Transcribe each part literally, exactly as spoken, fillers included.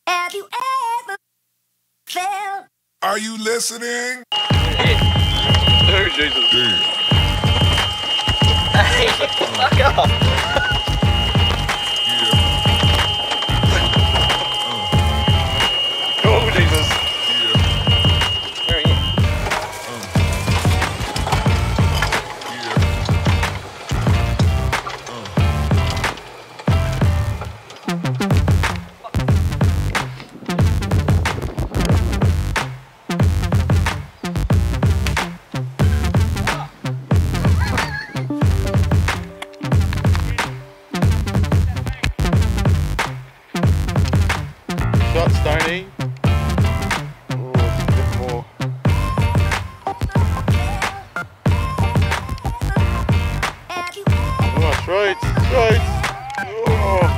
Have you ever felt? Are you listening? Oh, Jesus. Damn. Hey, fuck off. Yeah. Uh. Oh, Jesus. Yeah. Where are you? Uh. Shot, Stoney. Oh, it's a bit more. Oh, straight, straight. Oh.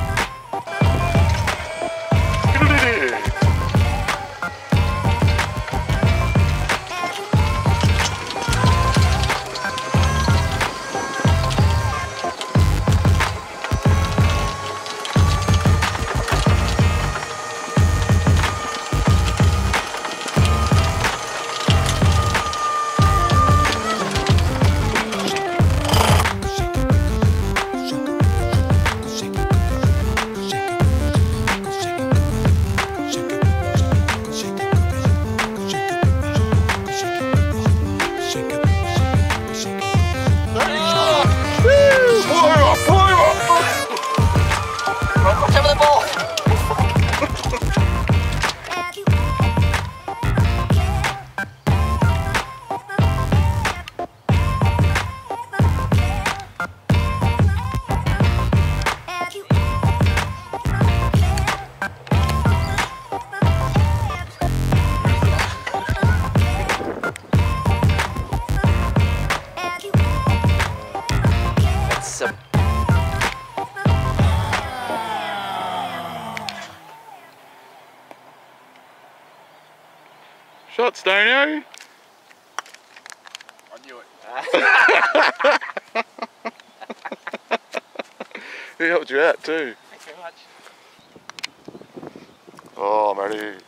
Shot, Stoney. I knew it. He helped you out too. Thanks very much. Oh, Matty.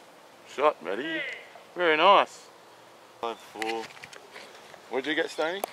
Shot, Matty. Very nice. Five, four. What'd you get, Stoney?